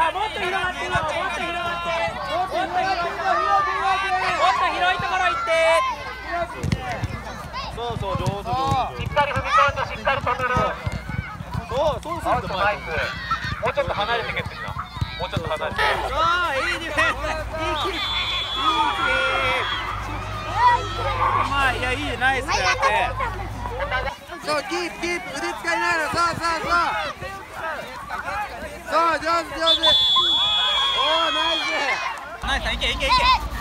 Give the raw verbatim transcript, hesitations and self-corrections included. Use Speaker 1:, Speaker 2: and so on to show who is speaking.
Speaker 1: もっと広がってよ、もっと広がって、もっと広いところ行って。
Speaker 2: そうそう、上手上手。
Speaker 3: しっかり踏み込んで、しっかり止める。
Speaker 2: そう、そうすると
Speaker 3: ナイス。もうちょっと離れてけってな。もうちょっと離れて。
Speaker 1: ああ、いいディフェンス。いいキープ。いいキープ。うまい、いや、いい、ナイスだって。
Speaker 2: そう、キープキープ、腕使いながら、そうそうそう。そう、上手上手。おお、ナイス。
Speaker 1: ナイス、いけいけいけ。